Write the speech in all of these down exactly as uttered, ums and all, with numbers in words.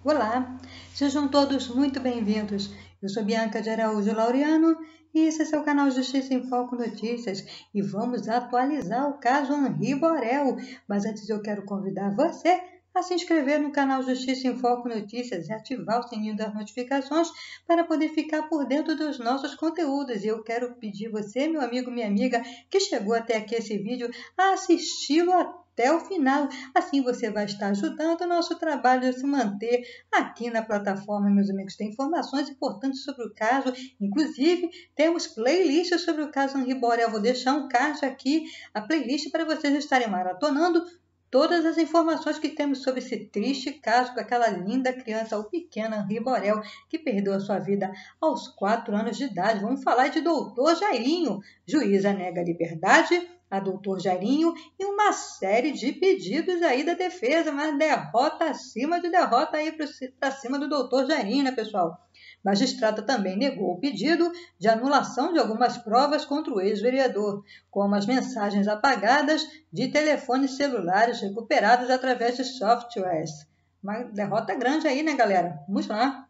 Olá, sejam todos muito bem-vindos. Eu sou Bianca de Araújo Laureano e esse é seu canal Justiça em Foco Notícias e vamos atualizar o caso Henri Borel. Mas antes eu quero convidar você a se inscrever no canal Justiça em Foco Notícias e ativar o sininho das notificações para poder ficar por dentro dos nossos conteúdos. E eu quero pedir você, meu amigo, minha amiga, que chegou até aqui esse vídeo, a assisti-lo até o final. Assim você vai estar ajudando o nosso trabalho a se manter aqui na plataforma, meus amigos. Tem informações importantes sobre o caso, inclusive temos playlists sobre o caso Henri Borel. Vou deixar um card aqui, a playlist, para vocês estarem maratonando todas as informações que temos sobre esse triste caso com aquela linda criança, o pequeno Henri Borel, que perdeu a sua vida aos quatro anos de idade. Vamos falar de doutor Jairinho. Juíza nega liberdade a doutor Jairinho e uma série de pedidos aí da defesa, mas derrota acima de derrota aí para cima do doutor Jairinho, né, pessoal? Magistrada também negou o pedido de anulação de algumas provas contra o ex-vereador, como as mensagens apagadas de telefones celulares recuperados através de softwares. Uma derrota grande aí, né, galera? Vamos lá.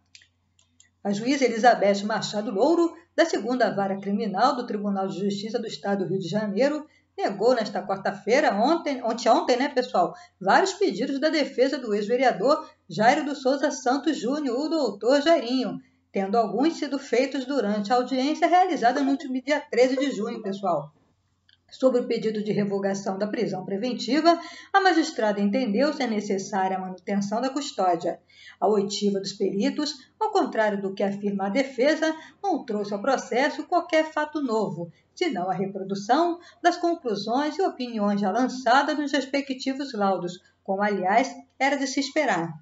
A juíza Elizabeth Machado Louro, da segunda Vara Criminal do Tribunal de Justiça do Estado do Rio de Janeiro, negou nesta quarta-feira, ontem, ontem, ontem, né, pessoal, vários pedidos da defesa do ex-vereador Jairo do Souza Santos Júnior, o doutor Jairinho, tendo alguns sido feitos durante a audiência realizada no último dia treze de junho, pessoal. Sobre o pedido de revogação da prisão preventiva, a magistrada entendeu ser necessária a manutenção da custódia. A oitiva dos peritos, ao contrário do que afirma a defesa, não trouxe ao processo qualquer fato novo, senão a reprodução das conclusões e opiniões já lançadas nos respectivos laudos, como, aliás, era de se esperar.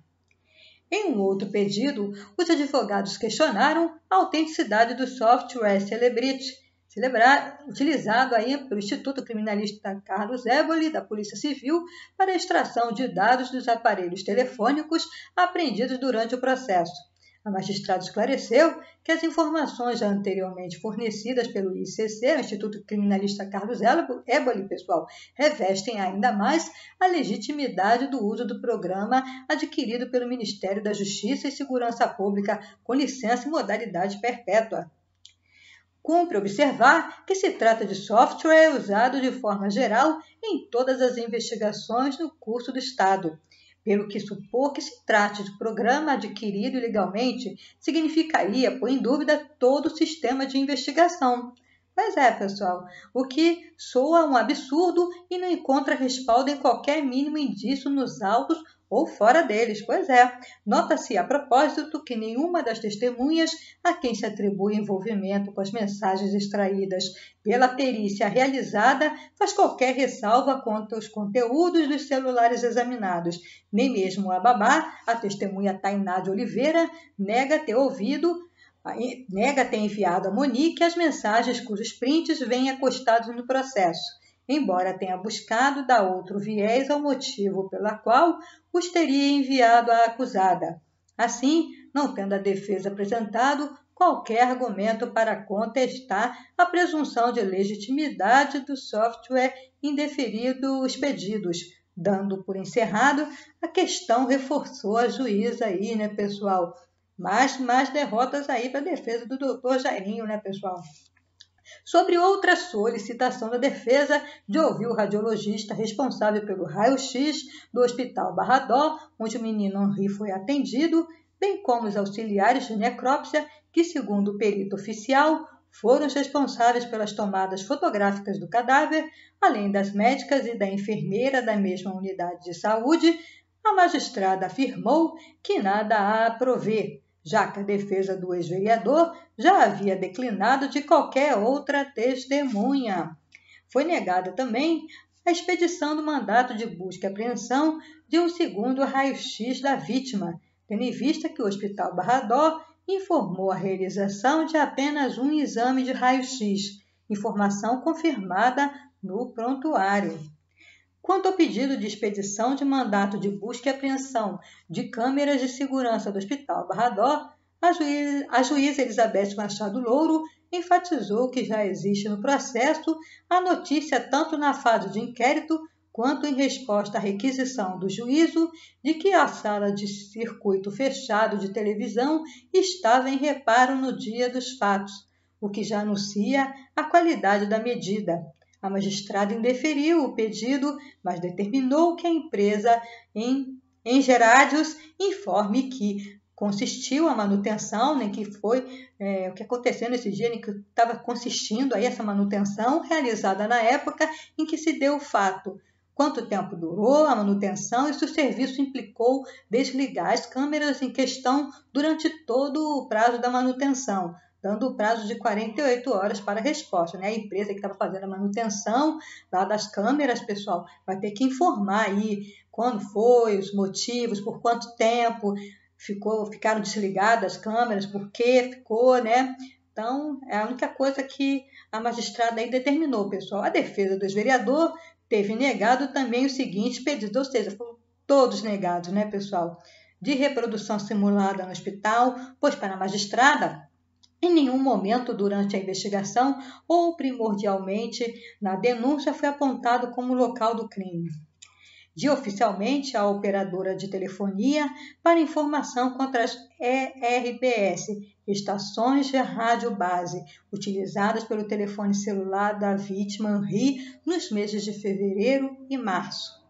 Em um outro pedido, os advogados questionaram a autenticidade do software Celebrity, utilizado aí pelo Instituto Criminalista Carlos Éboli, da Polícia Civil, para a extração de dados dos aparelhos telefônicos apreendidos durante o processo. A magistrada esclareceu que as informações já anteriormente fornecidas pelo I C C, o Instituto Criminalista Carlos Éboli, pessoal, revestem ainda mais a legitimidade do uso do programa adquirido pelo Ministério da Justiça e Segurança Pública com licença e modalidade perpétua. Cumpre observar que se trata de software usado de forma geral em todas as investigações no curso do Estado. Pelo que supor que se trate de programa adquirido ilegalmente significaria pôr em dúvida todo o sistema de investigação. Pois é, pessoal, o que soa um absurdo e não encontra respaldo em qualquer mínimo indício nos autos ou fora deles. Pois é, nota-se a propósito que nenhuma das testemunhas a quem se atribui envolvimento com as mensagens extraídas pela perícia realizada faz qualquer ressalva quanto aos conteúdos dos celulares examinados. Nem mesmo a babá, a testemunha Tainá de Oliveira, nega ter ouvido nega ter enviado a Monique as mensagens cujos prints vêm acostados no processo, embora tenha buscado dar outro viés ao motivo pela qual os teria enviado à acusada. Assim, não tendo a defesa apresentado qualquer argumento para contestar a presunção de legitimidade do software indeferido os pedidos, dando por encerrado a questão, reforçou a juíza aí, né, pessoal? Mais, mais derrotas aí para a defesa do doutor Jairinho, né, pessoal? Sobre outra solicitação da defesa de ouvir o radiologista responsável pelo raio-x do Hospital Barradó, onde o menino Henri foi atendido, bem como os auxiliares de necrópsia, que, segundo o perito oficial, foram os responsáveis pelas tomadas fotográficas do cadáver, além das médicas e da enfermeira da mesma unidade de saúde, a magistrada afirmou que nada há a prover, já que a defesa do ex-vereador já havia declinado de qualquer outra testemunha. Foi negada também a expedição do mandato de busca e apreensão de um segundo raio-x da vítima, tendo em vista que o Hospital Barradó informou a realização de apenas um exame de raio-x, informação confirmada no prontuário. Quanto ao pedido de expedição de mandato de busca e apreensão de câmeras de segurança do Hospital Barradó, a juíza, a juíza Elizabeth Machado Louro enfatizou que já existe no processo a notícia tanto na fase de inquérito quanto em resposta à requisição do juízo de que a sala de circuito fechado de televisão estava em reparo no dia dos fatos, o que já anuncia a qualidade da medida. A magistrada indeferiu o pedido, mas determinou que a empresa, em, em Gerardios, informe que consistiu a manutenção, nem que foi é, o que aconteceu nesse dia, nem que estava consistindo aí essa manutenção realizada na época em que se deu o fato. Quanto tempo durou a manutenção e se o serviço implicou desligar as câmeras em questão durante todo o prazo da manutenção, dando o prazo de quarenta e oito horas para a resposta. Né? A empresa que estava fazendo a manutenção lá das câmeras, pessoal, vai ter que informar aí quando foi, os motivos, por quanto tempo, Ficou, ficaram desligadas as câmeras, por que ficou, né? Então, é a única coisa que a magistrada aí determinou, pessoal. A defesa do ex-vereador teve negado também os seguintes pedidos, ou seja, foram todos negados, né, pessoal? De reprodução simulada no hospital, pois para a magistrada, em nenhum momento durante a investigação ou primordialmente na denúncia foi apontado como local do crime. De oficialmente a operadora de telefonia para informação contra as E R B S, estações de rádio base, utilizadas pelo telefone celular da vítima Henri nos meses de fevereiro e março.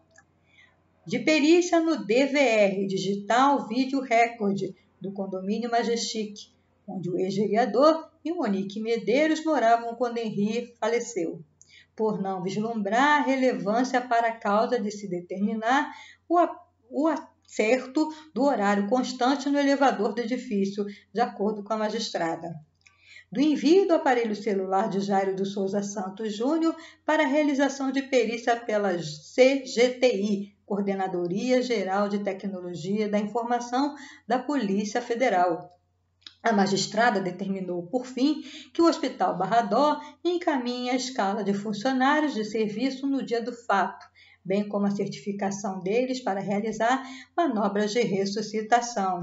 De perícia no D V R, Digital Video Record, do condomínio Majestic, onde o ex-vereador e Monique Medeiros moravam quando Henri faleceu, por não vislumbrar relevância para a causa de se determinar o, o acerto do horário constante no elevador do edifício, de acordo com a magistrada. Do envio do aparelho celular de Jairo do Souza Santos Júnior para a realização de perícia pela C G T I, Coordenadoria Geral de Tecnologia da Informação da Polícia Federal. A magistrada determinou, por fim, que o Hospital Barra d'Or encaminhe a escala de funcionários de serviço no dia do fato, bem como a certificação deles para realizar manobras de ressuscitação.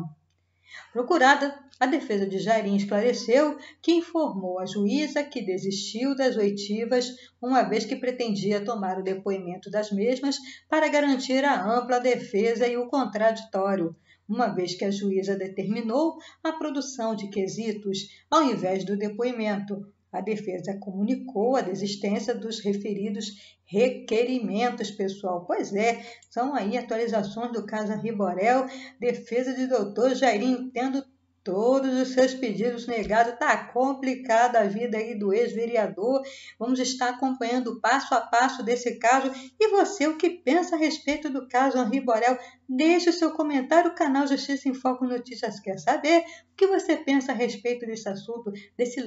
Procurada, a defesa de Jairinho esclareceu que informou à juíza que desistiu das oitivas, uma vez que pretendia tomar o depoimento das mesmas para garantir a ampla defesa e o contraditório, uma vez que a juíza determinou a produção de quesitos ao invés do depoimento. A defesa comunicou a desistência dos referidos requerimentos, pessoal. Pois é, são aí atualizações do caso Henri Borel, defesa de doutor Jairinho tendo todos os seus pedidos negados. Está complicada a vida aí do ex-vereador. Vamos estar acompanhando passo a passo desse caso. E você, o que pensa a respeito do caso Henri Borel? Deixe o seu comentário. O canal Justiça em Foco Notícias quer saber o que você pensa a respeito desse assunto, desse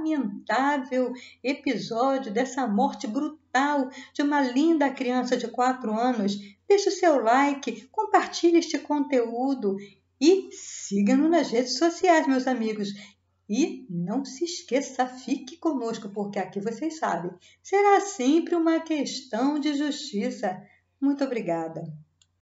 lamentável episódio, dessa morte brutal de uma linda criança de quatro anos. Deixe o seu like, compartilhe este conteúdo e siga-nos nas redes sociais, meus amigos. E não se esqueça, fique conosco, porque aqui vocês sabem, será sempre uma questão de justiça. Muito obrigada.